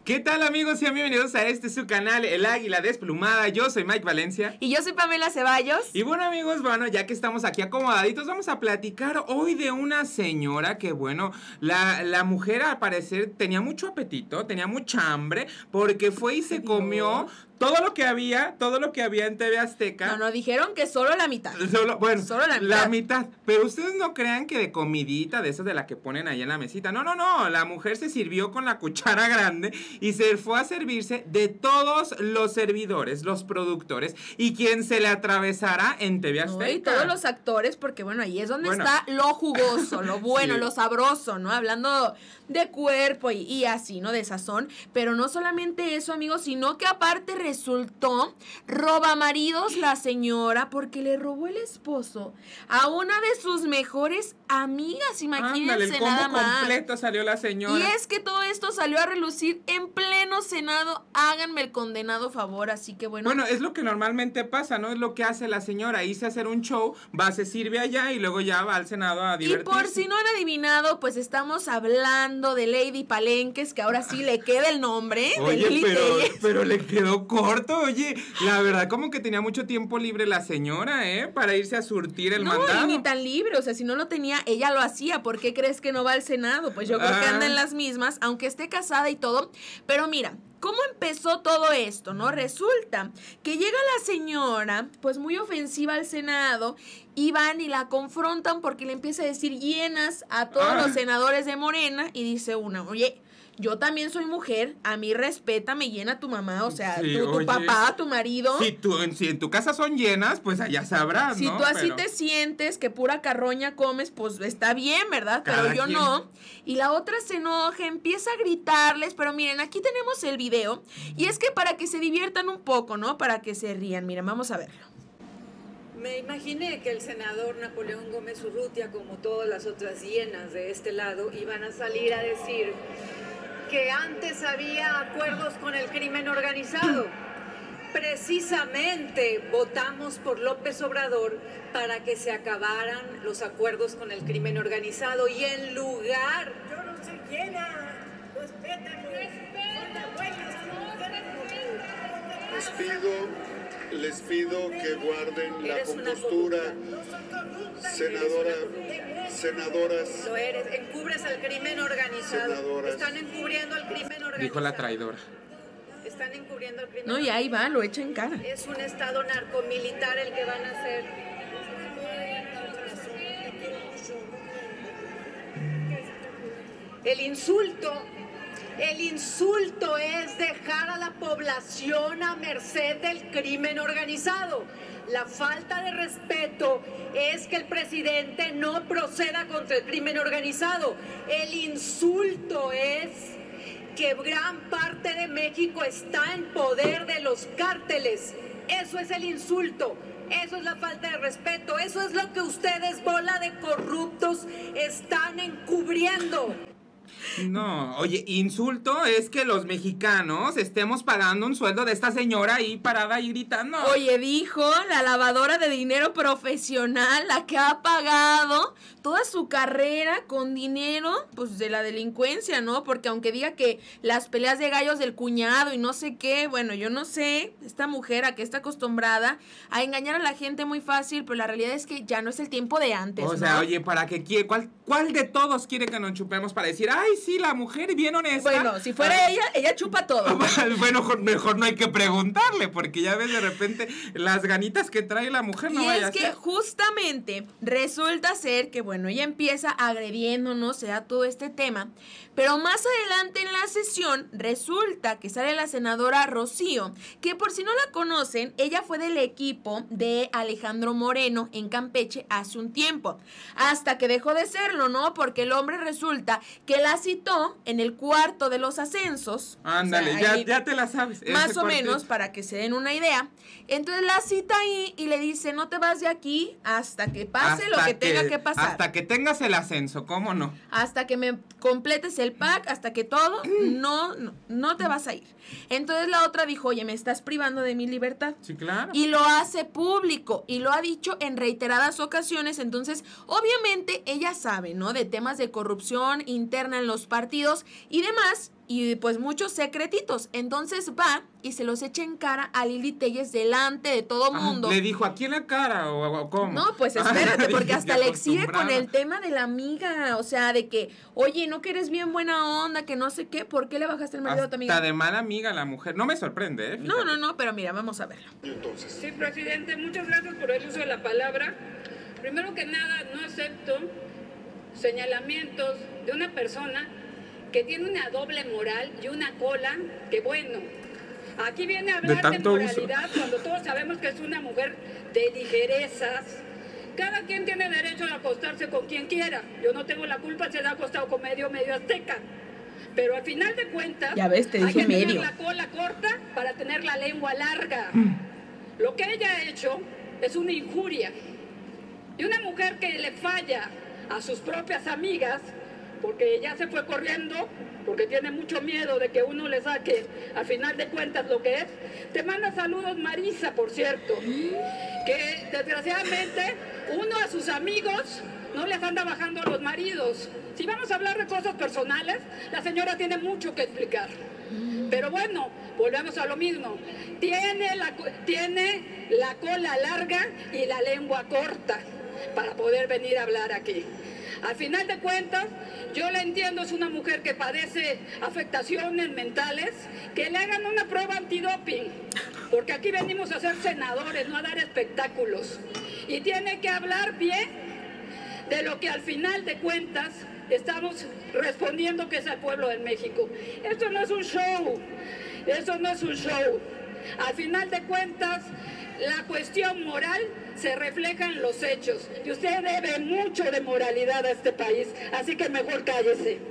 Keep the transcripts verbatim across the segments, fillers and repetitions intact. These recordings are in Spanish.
¿Qué tal, amigos? Sean bienvenidos a este su canal, El Águila Desplumada. Yo soy Mike Valencia. Y yo soy Pamela Ceballos. Y bueno, amigos, bueno, ya que estamos aquí acomodaditos, vamos a platicar hoy de una señora que, bueno, la, la mujer al parecer tenía mucho apetito, tenía mucha hambre, porque fue y se comió todo lo que había, todo lo que había en T V Azteca. No, no, dijeron que solo la mitad. Solo, bueno, solo la mitad. La mitad. Pero ustedes no crean que de comidita, de esas de la que ponen ahí en la mesita. No, no, no. La mujer se sirvió con la cuchara grande y se fue a servirse de todos los servidores, los productores y quien se le atravesara en T V Azteca. No, y todos los actores, porque bueno, ahí es donde bueno. está lo jugoso, lo bueno, Sí. lo sabroso, ¿no? Hablando de cuerpo y, y así, ¿no? De sazón. Pero no solamente eso, amigos, sino que aparte resultó roba maridos la señora porque le robó el esposo a una de sus mejores amigas, imagínense. Ándale, el combo nada más. completo salió la señora. Y es que todo esto salió a relucir en pleno Senado. Háganme el condenado favor, así que bueno. Bueno, es lo que normalmente pasa, ¿no? Es lo que hace la señora, irse a hacer un show, va, se sirve allá y luego ya va al Senado a divertirse. Y por si no han adivinado, pues estamos hablando de Lady Palenques, que ahora sí le queda el nombre. Oye, de Lili pero, Telles. pero le quedó corto, oye, la verdad como que tenía mucho tiempo libre la señora, ¿eh? Para irse a surtir el no, mandado. No, ni tan libre, o sea, si no lo tenía, ella lo hacía. ¿Por qué crees que no va al Senado? Pues yo creo ah. que anda en las mismas, aunque esté casada y todo. Pero mira, ¿cómo empezó todo esto, no? Resulta que llega la señora, pues muy ofensiva al Senado, y van y la confrontan porque le empieza a decir llenas a todos ah. los senadores de Morena, y dice una, oye, yo también soy mujer, a mí respeta, me llena tu mamá, o sea, sí, tu, tu oye, papá, tu marido. Si, tú, si en tu casa son llenas, pues allá sabrás, si ¿no? tú así Pero... te sientes que pura carroña comes, pues está bien, ¿verdad? Cada pero yo quien. no. Y la otra se enoja, empieza a gritarles, pero miren, aquí tenemos el video. Y es que para que se diviertan un poco, ¿no? Para que se rían. Miren, vamos a verlo. Me imaginé que el senador Napoleón Gómez Urrutia, como todas las otras hienas de este lado, iban a salir a decir que antes había acuerdos con el crimen organizado. Precisamente votamos por López Obrador para que se acabaran los acuerdos con el crimen organizado y en lugar... Yo no soy llena, respétame. Les pido, les pido que guarden la Eres una compostura, senadora, senadoras. Lo eres, encubres al crimen organizado. Senadoras. Están encubriendo al crimen organizado. Dijo la traidora. Están encubriendo al crimen No, y ahí va, lo echa en cara. Es un estado narcomilitar el que van a hacer. El insulto, el insulto es dejar a la población a merced del crimen organizado. La falta de respeto es que el presidente no proceda contra el crimen organizado. El insulto es que gran parte de México está en poder de los cárteles. Eso es el insulto, eso es la falta de respeto, eso es lo que ustedes, bola de corruptos, están encubriendo. No, oye, insulto es que los mexicanos estemos pagando un sueldo de esta señora ahí parada ahí gritando. Oye, dijo la lavadora de dinero profesional, la que ha pagado toda su carrera con dinero, pues de la delincuencia, ¿no? Porque aunque diga que las peleas de gallos del cuñado y no sé qué, bueno, yo no sé, esta mujer a que está acostumbrada a engañar a la gente muy fácil, pero la realidad es que ya no es el tiempo de antes, O ¿no? sea, oye, ¿para qué quiere? ¿Cuál, ¿Cuál de todos quiere que nos chupemos para decir, ay, sí, la mujer bien honesta? Bueno, si fuera ah, ella, ella chupa todo. Bueno, mejor no hay que preguntarle, porque ya ves de repente las ganitas que trae la mujer no y vaya es a que ser. justamente resulta ser que, bueno, ella empieza agrediéndonos, se da todo este tema, pero más adelante en la sesión resulta que sale la senadora Rocío, que por si no la conocen, ella fue del equipo de Alejandro Moreno en Campeche hace un tiempo, hasta que dejó de serlo, ¿no? Porque el hombre resulta que la citó en el cuarto de los ascensos. Ándale, o sea, ya, ahí, ya te la sabes. más ese o cuartito. menos, para que se den una idea. Entonces la cita ahí y le dice, no te vas de aquí hasta que pase Hasta lo que, tenga que pasar. Hasta que tengas el ascenso, ¿cómo no? Hasta que me completes el pack, hasta que todo, no, no, no te vas a ir. Entonces la otra dijo, oye, me estás privando de mi libertad. Sí, claro. Y lo hace público y lo ha dicho en reiteradas ocasiones. Entonces, obviamente, ella sabe, ¿no? De temas de corrupción interna ganan los partidos y demás, y pues muchos secretitos. Entonces va y se los echa en cara a Lili Téllez delante de todo mundo. Ah, le dijo, ¿aquí en la cara o, o cómo? No, pues espérate, Ah, porque hasta ya le exhibe con acostumbrada. el tema de la amiga, o sea, de que, oye, no que eres bien buena onda, que no sé qué, ¿por qué le bajaste el marido a tu amiga? Hasta de mala amiga la mujer. No me sorprende, ¿eh? No, Fíjate. no, no, pero mira, vamos a verlo. Entonces, Sí, presidente, muchas gracias por el uso de la palabra. Primero que nada, no acepto señalamientos de una persona que tiene una doble moral y una cola que, bueno, aquí viene a hablar de, tanto uso. moralidad cuando todos sabemos que es una mujer de ligerezas. Cada quien tiene derecho a acostarse con quien quiera. Yo no tengo la culpa, se le ha acostado con medio, medio azteca. Pero al final de cuentas, Ya ves, te hay dije que medio. tener la cola corta para tener la lengua larga. Lo que ella ha hecho es una injuria. Y una mujer que le falla a sus propias amigas, porque ya se fue corriendo, porque tiene mucho miedo de que uno le saque al final de cuentas lo que es. Te manda saludos Marisa, por cierto, que desgraciadamente uno a sus amigos no les anda bajando a los maridos. Si vamos a hablar de cosas personales, la señora tiene mucho que explicar. Pero bueno, volvemos a lo mismo. Tiene la, tiene la cola larga y la lengua corta para poder venir a hablar aquí. Al final de cuentas, yo la entiendo, es una mujer que padece afectaciones mentales, que le hagan una prueba antidoping, porque aquí venimos a ser senadores, no a dar espectáculos. Y tiene que hablar bien de lo que al final de cuentas estamos respondiendo que es al pueblo de México. Esto no es un show, esto no es un show. Al final de cuentas, la cuestión moral se refleja en los hechos. Y usted debe mucho de moralidad a este país, así que mejor cállese.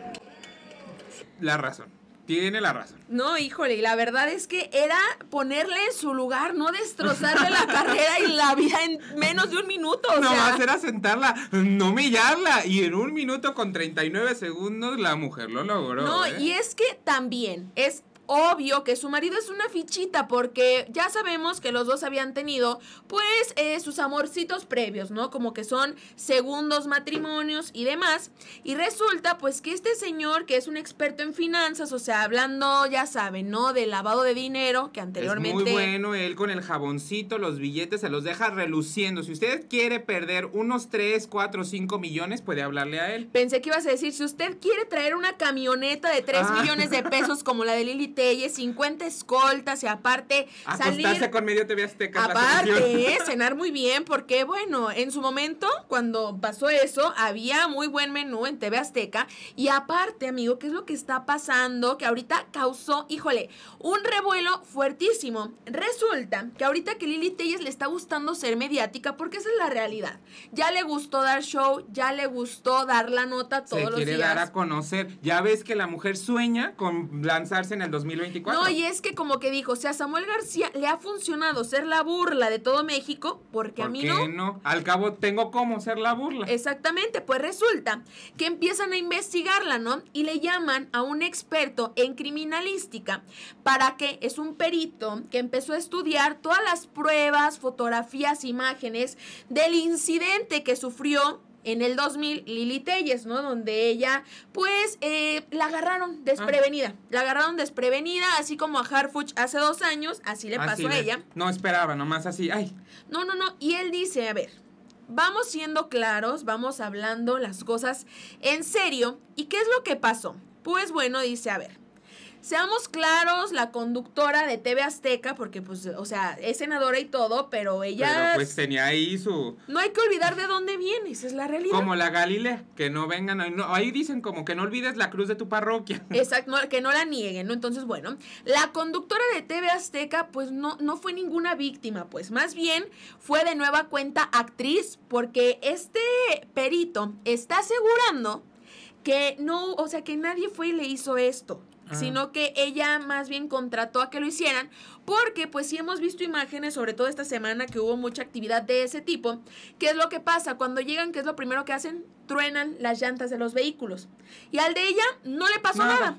La razón. Tiene la razón. No, híjole, y la verdad es que era ponerle en su lugar, no destrozarle la carrera y la vida en menos de un minuto. O No sea, va a ser a sentarla, no humillarla. Y en un minuto con treinta y nueve segundos la mujer lo logró. no, ¿eh? y es que también es obvio que su marido es una fichita, porque ya sabemos que los dos habían tenido, pues, eh, sus amorcitos previos, ¿no? Como que son segundos matrimonios y demás. Y resulta, pues, que este señor, que es un experto en finanzas, o sea, hablando, ya saben, ¿no? Del lavado de dinero, que anteriormente... Es muy bueno, él con el jaboncito, los billetes, se los deja reluciendo. Si usted quiere perder unos tres, cuatro, cinco millones, puede hablarle a él. Pensé que ibas a decir, si usted quiere traer una camioneta de tres Ah. millones de pesos como la de Lili Téllez, cincuenta escoltas y aparte Acostarse salir... con medio T V Azteca. es la Aparte, solución. ¿eh? Cenar muy bien, porque bueno, en su momento, cuando pasó eso, había muy buen menú en T V Azteca. Y aparte, amigo, ¿qué es lo que está pasando? Que ahorita causó, híjole, un revuelo fuertísimo. Resulta que ahorita que Lili Téllez le está gustando ser mediática, porque esa es la realidad. Ya le gustó dar show, ya le gustó dar la nota todos Se los quiere días. dar a conocer. Ya ves que la mujer sueña con lanzarse en el dos mil veinticuatro. No, y es que como que dijo, o sea, a Samuel García le ha funcionado ser la burla de todo México, porque a ¿Por mí qué no. no? Al cabo tengo cómo ser la burla. Exactamente, pues resulta que empiezan a investigarla, ¿no? Y le llaman a un experto en criminalística para que es un perito que empezó a estudiar todas las pruebas, fotografías, imágenes del incidente que sufrió en el dos mil Lili Téllez, ¿no? Donde ella, pues, eh, la agarraron desprevenida. Ah. La agarraron desprevenida, así como a Harfuch hace dos años, así le Así pasó a le- ella. No esperaba, nomás así. Ay, No, no, no. Y él dice, a ver, vamos siendo claros, vamos hablando las cosas en serio. ¿Y qué es lo que pasó? Pues bueno, dice, a ver, seamos claros, la conductora de T V Azteca, porque pues, o sea, es senadora y todo, pero ella... pero pues tenía ahí su... No hay que olvidar de dónde viene, esa es la realidad. Como la Galilea, que no vengan, ahí, no, ahí dicen como que no olvides la cruz de tu parroquia. Exacto, no, que no la nieguen, ¿no? Entonces, bueno, la conductora de T V Azteca, pues no, no fue ninguna víctima, pues más bien fue de nueva cuenta actriz, porque este perito está asegurando que no, o sea, que nadie fue y le hizo esto. Ah. Sino que ella más bien contrató a que lo hicieran, porque pues sí hemos visto imágenes, sobre todo esta semana que hubo mucha actividad de ese tipo. ¿Qué es lo que pasa? Cuando llegan, ¿qué es lo primero que hacen? Truenan las llantas de los vehículos. Y al de ella no le pasó Nada. nada.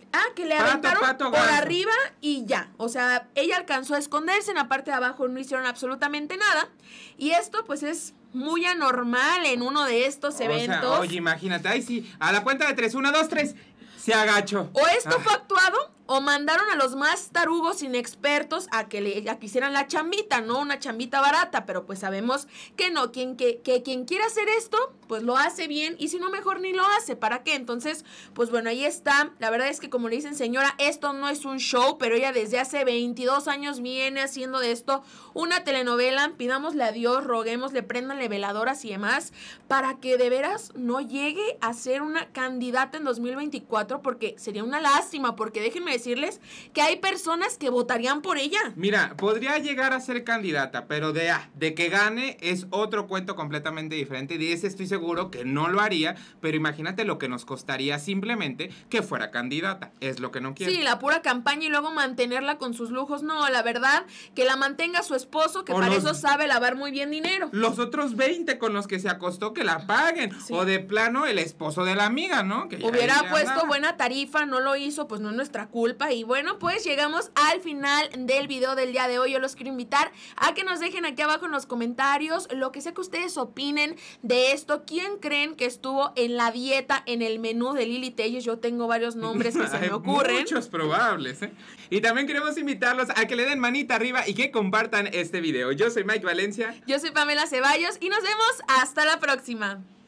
Ah, que le Pato, aventaron pato, por ganso. arriba y ya. O sea, ella alcanzó a esconderse, en la parte de abajo no hicieron absolutamente nada. Y esto, pues, es muy anormal en uno de estos O sea, eventos. oye, imagínate, ay sí, a la cuenta de tres, una, dos, tres, se agachó. O esto Ah. fue actuado, o mandaron a los más tarugos inexpertos a que le a que hicieran la chambita, ¿no? Una chambita barata, pero pues sabemos que no, quien, que, que quien quiera hacer esto, pues lo hace bien, y si no, mejor ni lo hace, ¿para qué? Entonces, pues bueno, ahí está. La verdad es que, como le dicen, señora, esto no es un show, pero ella desde hace veintidós años viene haciendo de esto una telenovela. Pidámosle a Dios, roguémosle, préndanle veladoras y demás, para que de veras no llegue a ser una candidata en dos mil veinticuatro, porque sería una lástima, porque déjenme decirles que hay personas que votarían por ella. Mira, podría llegar a ser candidata, pero de, ah, de que gane es otro cuento completamente diferente. De ese estoy seguro que no lo haría, pero imagínate lo que nos costaría simplemente que fuera candidata. Es lo que no quiero. Sí, la pura campaña y luego mantenerla con sus lujos. No, la verdad, que la mantenga su esposo, que O para los- eso sabe lavar muy bien dinero. Los otros veinte con los que se acostó que la paguen. Sí. O de plano el esposo de la amiga, ¿no? Que ya- Hubiera ya puesto andaba. buena tarifa, no lo hizo, pues no es nuestra culpa. Y bueno, pues llegamos al final del video del día de hoy. Yo los quiero invitar a que nos dejen aquí abajo en los comentarios lo que sea que ustedes opinen de esto. ¿Quién creen que estuvo en la dieta, en el menú de Lili Telles? Yo tengo varios nombres que se Hay me ocurren. muchos probables, ¿eh? Y también queremos invitarlos a que le den manita arriba y que compartan este video. Yo soy Mike Valencia. Yo soy Pamela Ceballos y nos vemos hasta la próxima.